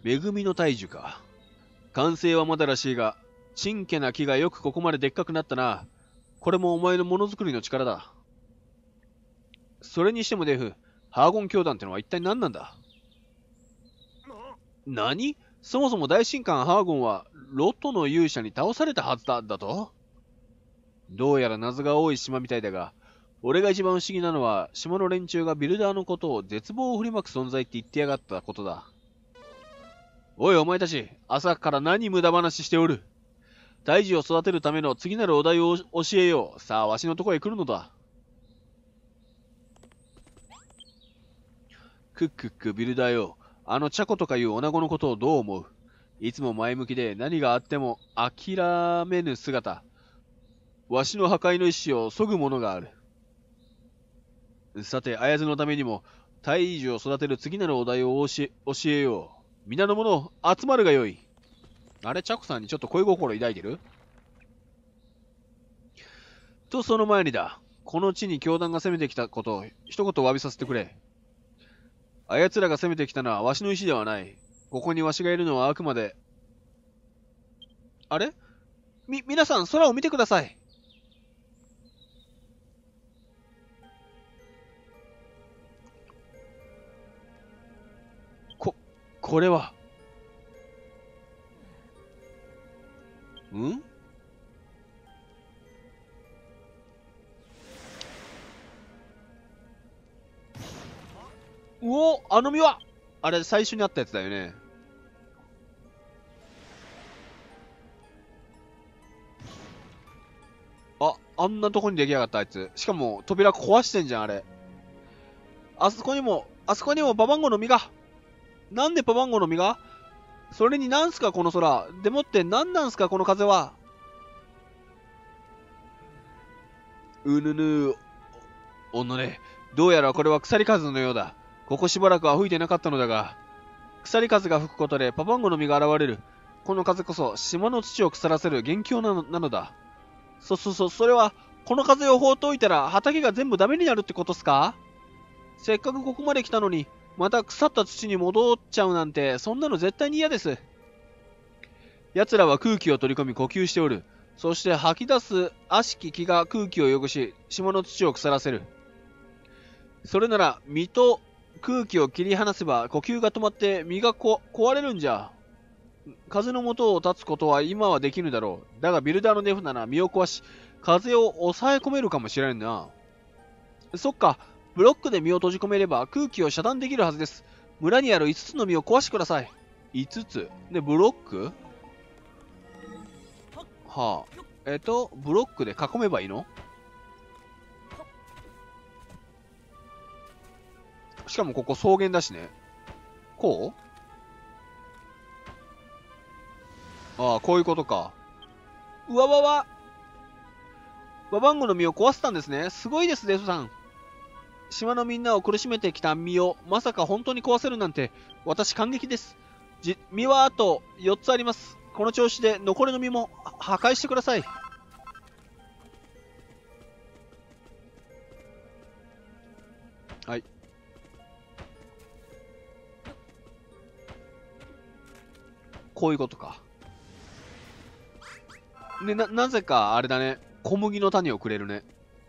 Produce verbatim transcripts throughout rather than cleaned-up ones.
恵みの大樹か。完成はまだらしいが、ちんけな木がよくここまででっかくなったな。これもお前のものづくりの力だ。それにしてもデフ、ハーゴン教団ってのは一体何なんだ？何？そもそも大神官ハーゴンはロトの勇者に倒されたはずだ、だと？どうやら謎が多い島みたいだが、俺が一番不思議なのは、島の連中がビルダーのことを絶望を振りまく存在って言ってやがったことだ。おいお前たち、朝から何無駄話しておる。大樹を育てるための次なるお題を教えよう。さあ、わしのとこへ来るのだ。クックックビルダーよ。あのチャコとかいう女子のことをどう思う？いつも前向きで何があっても諦めぬ姿。わしの破壊の意志を削ぐものがある。さて、あやつのためにも、大樹を育てる次なるお題を教え、教えよう。皆の者、集まるがよい。あれ、チャコさんにちょっと恋心抱いてる？と、その前にだ。この地に教団が攻めてきたことを一言詫びさせてくれ。あやつらが攻めてきたのはわしの意志ではない。ここにわしがいるのはあくまで。あれ？み、皆さん空を見てください。こ、これは。ん？うお、あの実はあれ、最初にあったやつだよね。あ、あんなとこに出来上がったあいつ。しかも、扉壊してんじゃん、あれ。あそこにも、あそこにもババンゴの実が。なんでババンゴの実が？それになんすか、この空。でもってなんなんすか、この風は。うぬぬ、おのれ。どうやらこれは鎖風のようだ。ここしばらくは吹いてなかったのだが、鎖風が吹くことでパパンゴの実が現れる。この風こそ島の土を腐らせる元凶なの、なのだ。そ、そ、そ、それは、この風を放っておいたら畑が全部ダメになるってことっすか？せっかくここまで来たのに、また腐った土に戻っちゃうなんて、そんなの絶対に嫌です。奴らは空気を取り込み呼吸しておる。そして吐き出す悪しき気が空気を汚し、島の土を腐らせる。それなら、実と空気を切り離せば呼吸が止まって実がこ壊れるんじゃ。風の元を立つことは今はできぬだろう。だがビルダーのネフなら身を壊し、風を抑え込めるかもしれんな。そっか、ブロックで身を閉じ込めれば空気を遮断できるはずです。村にあるいつつの実を壊してください。いつつで、ブロックはあ。えっと、ブロックで囲めばいいの？しかもここ草原だしね。こう？ああ、こういうことか。うわわわババンゴの実を壊せたんですね。すごいです、デフさん。島のみんなを苦しめてきた実をまさか本当に壊せるなんて、私感激です。じ実はあとよっつあります。この調子で残りの実も破壊してください。はい。こういうことか。で、な、なぜかあれだね。小麦の種をくれるね。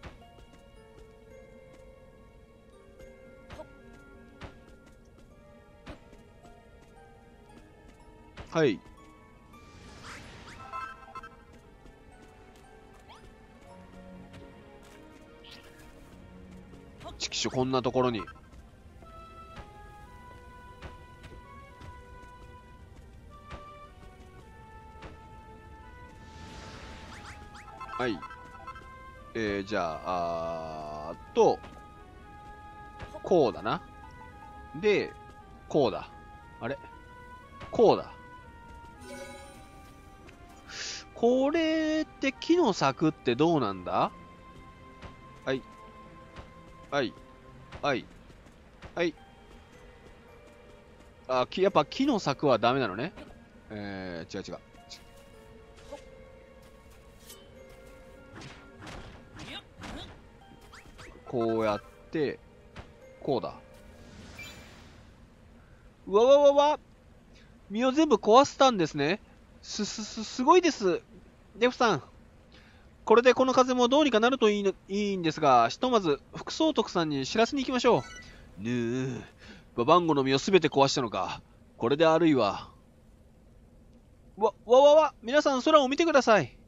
はい。ちくしょ、こんなところに。はい。えー、じゃあ、あーと、こうだな。で、こうだ。あれこうだ。これって木の柵ってどうなんだ？はい。はい。はい。はい。あ、きやっぱ木の柵はダメなのね。えー、違う違う。こうやって、こうだ。うわわわわ身を全部壊したんですね。す、す、す、すごいです。デフさん。これでこの風もどうにかなるといいの、いいんですが、ひとまず、副総督さんに知らせに行きましょう。ぬぅ、ババンゴの実をすべて壊したのか。これであるいは。わ、わわわ、皆さん空を見てください。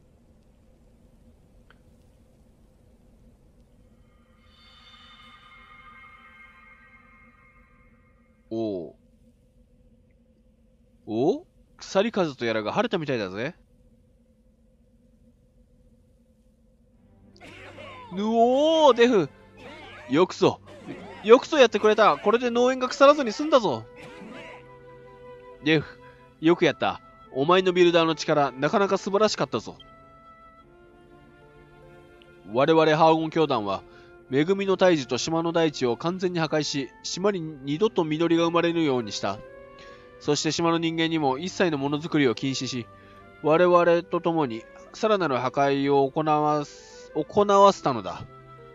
おお。お鎖風とやらが晴れたみたいだぜ。ぬおー、デフ。よくそ。よくそやってくれた。これで農園が腐らずに済んだぞ。デフ、よくやった。お前のビルダーの力、なかなか素晴らしかったぞ。我々ハーゴン教団は、恵みの大樹と島の大地を完全に破壊し、島に二度と実りが生まれるようにした。そして島の人間にも一切のものづくりを禁止し、我々と共にさらなる破壊を行わす、行わせたのだ。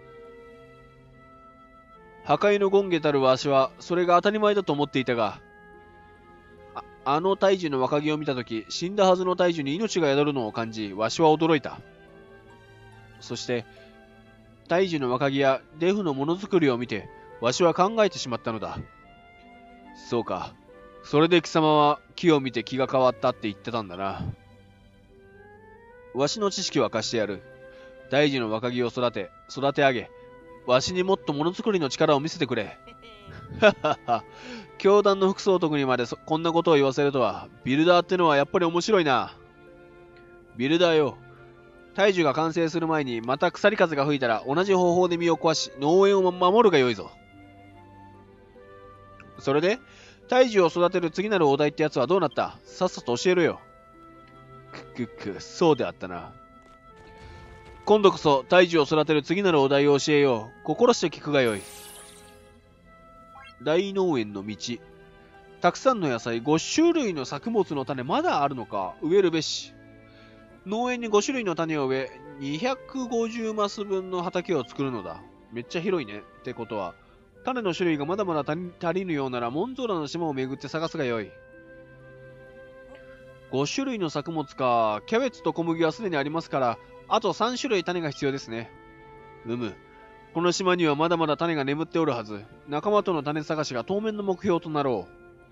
破壊の権下たるわしは、それが当たり前だと思っていたが、あ、あの大樹の若木を見たとき、死んだはずの大樹に命が宿るのを感じ、わしは驚いた。そして、大樹の若木やデフのものづくりを見て、わしは考えてしまったのだ。そうか。それで貴様は木を見て気が変わったって言ってたんだな。わしの知識は貸してやる。大樹の若木を育て、育て上げ、わしにもっとものづくりの力を見せてくれ。ははは。教団の副総督にまでそこんなことを言わせるとは、ビルダーってのはやっぱり面白いな。ビルダーよ。大樹が完成する前にまた鎖風が吹いたら同じ方法で身を壊し、農園を守るがよいぞ。それで、大樹を育てる次なるお題ってやつはどうなった？さっさと教えろよ。くくく、そうであったな。今度こそ大樹を育てる次なるお題を教えよう。心して聞くがよい。大農園の道。たくさんの野菜、ご種類の作物の種、まだあるのか。植えるべし。農園にご種類の種を植え、にひゃくごじゅうマス分の畑を作るのだ。めっちゃ広いね。ってことは、種の種類がまだまだ足りぬようなら、モンゾーラの島を巡って探すがよい。ご種類の作物か。キャベツと小麦はすでにありますから、あとさん種類種が必要ですね。うむ。この島にはまだまだ種が眠っておるはず。仲間との種探しが当面の目標となろ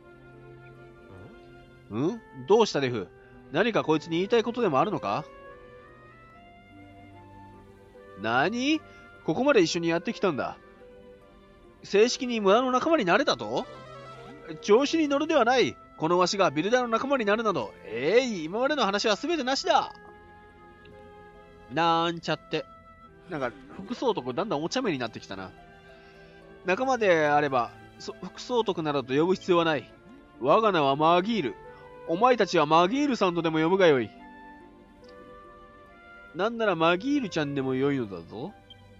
う。ん？どうしたデフ？何かこいつに言いたいことでもあるのか？なに？ここまで一緒にやってきたんだ。正式に村の仲間になれたと？調子に乗るではない。このわしがビルダーの仲間になるなど、ええい、今までの話は全てなしだ。なんちゃって。なんか、副総督だんだんお茶目になってきたな。仲間であれば、副総督などと呼ぶ必要はない。我が名はマギール。お前たちはマギールさんとでも呼ぶがよい。なんならマギールちゃんでもよいのだぞ。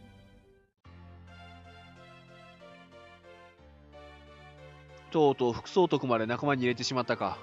とうとう副総督まで仲間に入れてしまったか。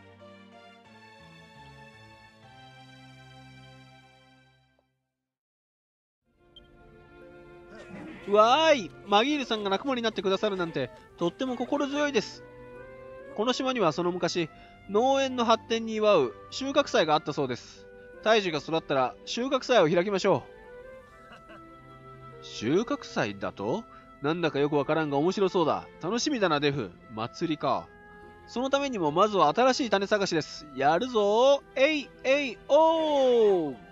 わーい、マギールさんが仲間になってくださるなんて、とっても心強いです。この島にはその昔、農園の発展に祝う収穫祭があったそうです。大樹が育ったら収穫祭を開きましょう。収穫祭だと？なんだかよくわからんが面白そうだ。楽しみだな、デフ。祭りか。そのためにもまずは新しい種探しです。やるぞー。えいえいおー。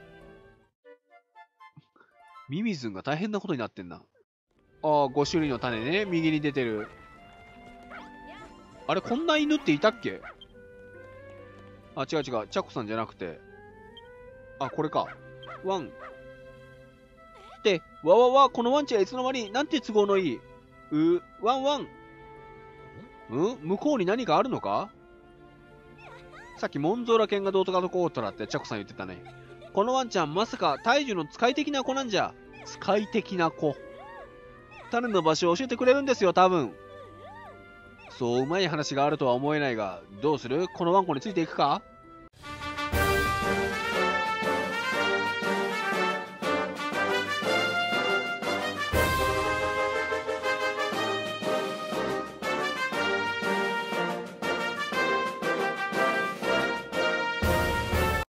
ミミズンが大変なことになってんな。ああ、ご種類の種ね。右に出てる。あれ、こんな犬っていたっけ？あ、違う違う。チャコさんじゃなくて。あ、これか。ワン。って、わわわ、このワンちゃんいつの間に、なんて都合のいい。う、ワンワン。ん？向こうに何かあるのか？さっきモンゾーラ犬がどうとかどこうとらってチャコさん言ってたね。このワンちゃんまさか大樹の使い的な子なんじゃ。使い的な子。種の場所を教えてくれるんですよ、多分。そううまい話があるとは思えないが、どうする？このワンコについていくか？